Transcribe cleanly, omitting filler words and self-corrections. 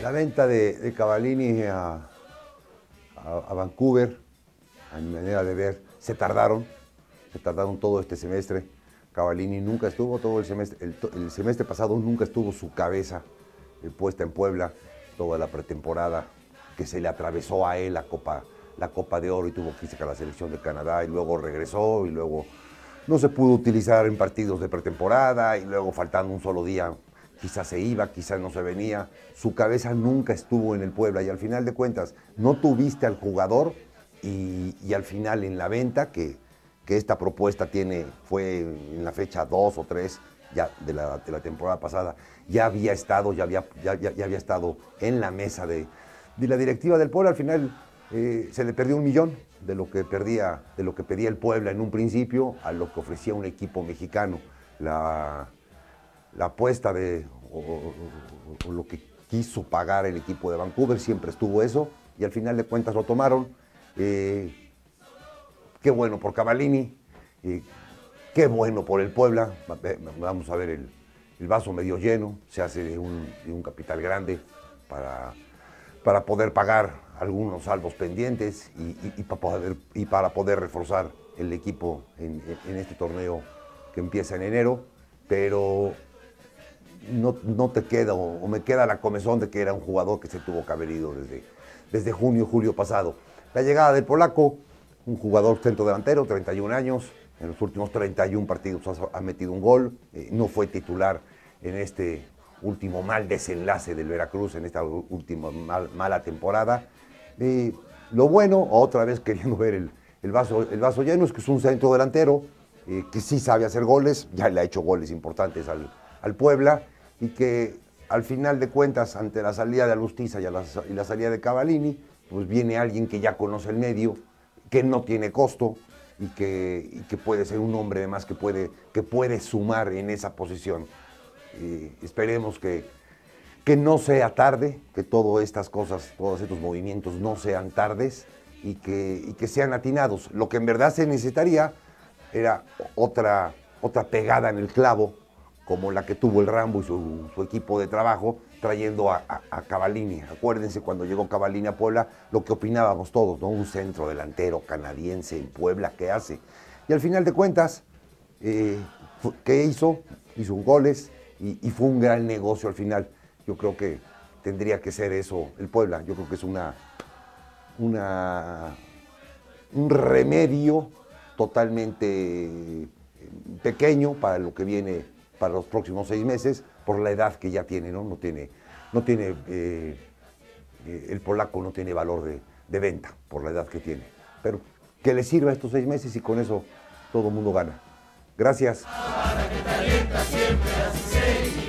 La venta de Cavallini a Vancouver, a mi manera de ver, se tardaron todo este semestre. Cavallini nunca estuvo todo el semestre, el semestre pasado nunca estuvo su cabeza puesta en Puebla, toda la pretemporada, que se le atravesó a él la Copa de Oro y tuvo que irse a la selección de Canadá y luego regresó y luego no se pudo utilizar en partidos de pretemporada y luego faltando un solo día quizás se iba, quizás no se venía. Su cabeza nunca estuvo en el Puebla y al final de cuentas no tuviste al jugador y al final en la venta que esta propuesta fue en la fecha 2 o 3 ya de la temporada pasada, ya había estado en la mesa de la directiva del Puebla. Al final se le perdió 1 millón de lo que pedía el Puebla en un principio a lo que ofrecía un equipo mexicano. La apuesta o lo que quiso pagar el equipo de Vancouver siempre estuvo eso y al final de cuentas lo tomaron. Qué bueno por Cavallini, qué bueno por el Puebla. Vamos a ver el vaso medio lleno, se hace de un capital grande para poder pagar algunos salvos pendientes y para poder reforzar el equipo en este torneo que empieza en enero, pero no te queda, o me queda la comezón de que era un jugador que se tuvo que haber ido desde junio, julio pasado. La llegada del polaco, un jugador centrodelantero, 31 años, en los últimos 31 partidos ha metido un gol, no fue titular en este último mal desenlace del Veracruz, en esta última mala temporada. Lo bueno, otra vez queriendo ver el vaso lleno, es que es un centrodelantero que sí sabe hacer goles, ya le ha hecho goles importantes al Puebla, y que al final de cuentas, ante la salida de Alustiza y la salida de Cavallini, pues viene alguien que ya conoce el medio, que no tiene costo y que puede ser un hombre además que puede sumar en esa posición. Esperemos que no sea tarde, que todas estas cosas, todos estos movimientos no sean tardes y que sean atinados. Lo que en verdad se necesitaría era otra pegada en el clavo, como la que tuvo el Rambo y su equipo de trabajo, trayendo a Cavallini. Acuérdense cuando llegó Cavallini a Puebla, lo que opinábamos todos, ¿no? Un centro delantero canadiense en Puebla, ¿qué hace? Y al final de cuentas, ¿qué hizo? Hizo goles y fue un gran negocio al final. Yo creo que tendría que ser eso el Puebla. Yo creo que es un remedio totalmente pequeño para lo que viene para los próximos 6 meses, por la edad que ya tiene, ¿no? El polaco no tiene valor de venta por la edad que tiene. Pero que le sirva estos 6 meses y con eso todo el mundo gana. Gracias.